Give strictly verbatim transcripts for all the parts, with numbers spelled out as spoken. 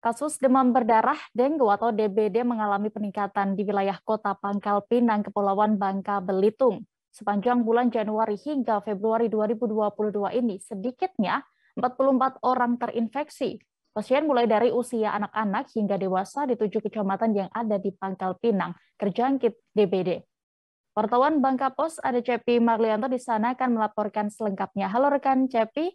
Kasus demam berdarah dengue atau D B D mengalami peningkatan di wilayah Kota Pangkal Pinang, Kepulauan Bangka Belitung. Sepanjang bulan Januari hingga Februari dua ribu dua puluh dua ini, sedikitnya empat puluh empat orang terinfeksi. Pasien mulai dari usia anak-anak hingga dewasa di tujuh kecamatan yang ada di Pangkal Pinang terjangkit D B D. Wartawan Bangka Pos ada Cepi Marlianto di sana akan melaporkan selengkapnya. Halo rekan Cepi.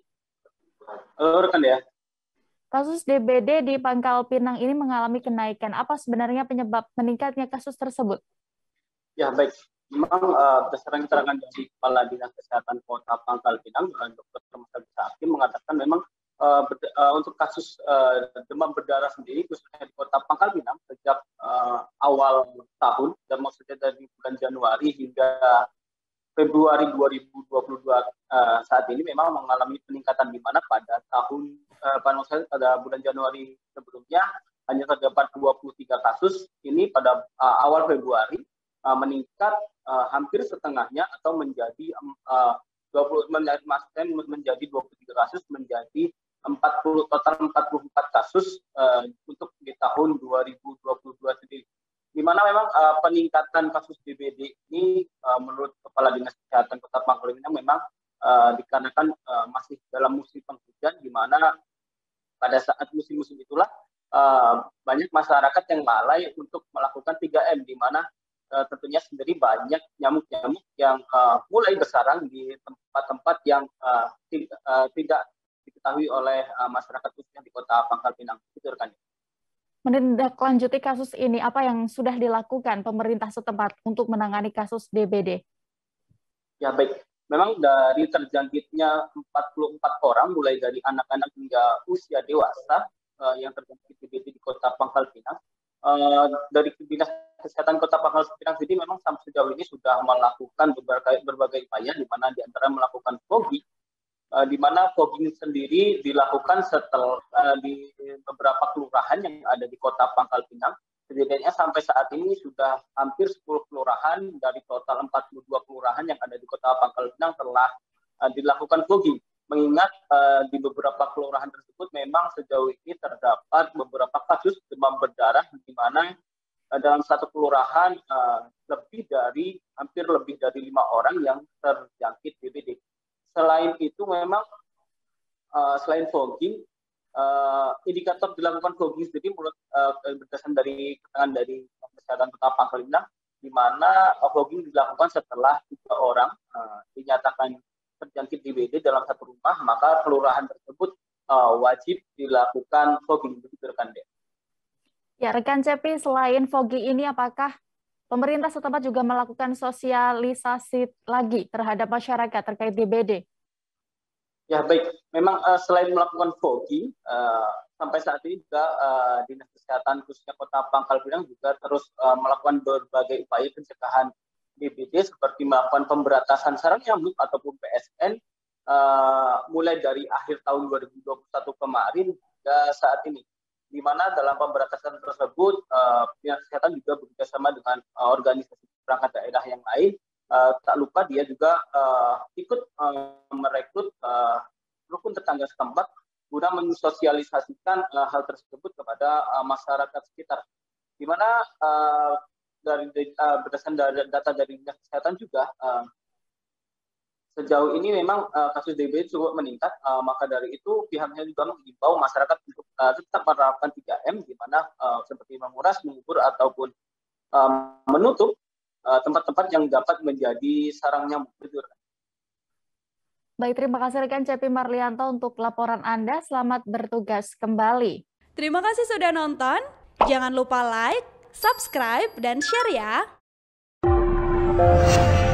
Halo rekan ya. Kasus D B D di Pangkal Pinang ini mengalami kenaikan. Apa sebenarnya penyebab meningkatnya kasus tersebut? Ya baik, memang uh, berdasarkan keterangan dari Kepala Dinas Kesehatan Kota Pangkal Pinang, uh, Dokter Musabdi Hakim mengatakan memang uh, ber, uh, untuk kasus uh, demam berdarah sendiri, khususnya di Kota Pangkal Pinang sejak uh, awal tahun, dan maksudnya dari bulan Januari hingga Februari dua ribu dua puluh dua uh, saat ini memang mengalami peningkatan, di mana pada tahun uh, pada bulan Januari sebelumnya hanya terdapat dua puluh tiga kasus. Ini pada uh, awal Februari uh, meningkat uh, hampir setengahnya atau menjadi uh, dua puluh maksudnya menjadi dua puluh tiga kasus menjadi empat puluh total empat puluh empat kasus uh, untuk di tahun dua ribu dua puluh dua sendiri. Di mana memang uh, peningkatan kasus D B D ini uh, menurut Kepala Dinas Kesehatan Kota Pangkal Pinang memang uh, dikarenakan uh, masih dalam musim penghujan, di mana pada saat musim-musim itulah uh, banyak masyarakat yang lalai untuk melakukan tiga M, di mana uh, tentunya sendiri banyak nyamuk-nyamuk yang uh, mulai bersarang di tempat-tempat yang uh, tidak, uh, tidak diketahui oleh uh, masyarakat khususnya di Kota Pangkal Pinang. Itu rekan. Menindaklanjuti kasus ini, apa yang sudah dilakukan pemerintah setempat untuk menangani kasus D B D? Ya baik, memang dari terjangkitnya empat puluh empat orang, mulai dari anak-anak hingga usia dewasa uh, yang terjangkit D B D di Kota Pangkal Pinang, uh, dari Dinas Kesehatan Kota Pangkal Pinang sendiri memang sampai sejauh ini sudah melakukan berbagai, berbagai upaya, di mana diantara melakukan fogging, Uh, di mana fogging sendiri dilakukan setelah uh, di beberapa kelurahan yang ada di Kota Pangkal Pinang. Setidaknya sampai saat ini sudah hampir sepuluh kelurahan dari total empat puluh dua kelurahan yang ada di Kota Pangkal Pinang telah uh, dilakukan fogging. Mengingat uh, di beberapa kelurahan tersebut memang sejauh ini terdapat beberapa kasus demam berdarah, di mana uh, dalam satu kelurahan uh, lebih dari hampir lebih dari lima orang yang terjangkit D B D. Selain itu memang uh, selain fogging, uh, indikator dilakukan fogging sendiri menurut uh, berdasarkan dari keterangan dari Kesehatan Kota Pangkal Pinang, di mana uh, fogging dilakukan setelah tiga orang uh, dinyatakan terjangkit D B D dalam satu rumah, maka kelurahan tersebut uh, wajib dilakukan fogging. Begitu rekan deh. Ya rekan Cepi, selain fogging ini apakah pemerintah setempat juga melakukan sosialisasi lagi terhadap masyarakat terkait D B D? Ya baik, memang uh, selain melakukan fogging, uh, sampai saat ini juga uh, Dinas Kesehatan khususnya Kota Pangkal Pinang juga terus uh, melakukan berbagai upaya pencegahan D B D, seperti melakukan pemberantasan sarang nyamuk ataupun P S N uh, mulai dari akhir tahun dua ribu dua puluh satu kemarin hingga saat ini. Di mana dalam pemberantasan tersebut, uh, Dinas Kesehatan juga bekerjasama dengan uh, organisasi perangkat daerah yang lain. Uh, tak lupa dia juga uh, ikut uh, merekrut uh, rukun tetangga setempat guna mensosialisasikan uh, hal tersebut kepada uh, masyarakat sekitar. Di mana uh, dari uh, berdasarkan data dari Dinas Kesehatan juga, uh, sejauh ini memang uh, kasus D B D cukup meningkat, uh, maka dari itu pihaknya juga mengimbau masyarakat untuk uh, tetap menerapkan tiga M, di mana uh, seperti menguras, mengubur, ataupun uh, menutup uh, tempat-tempat yang dapat menjadi sarang nyamuk. Baik, terima kasih rekan Cepi Marlianto untuk laporan Anda. Selamat bertugas kembali. Terima kasih sudah nonton. Jangan lupa like, subscribe, dan share ya.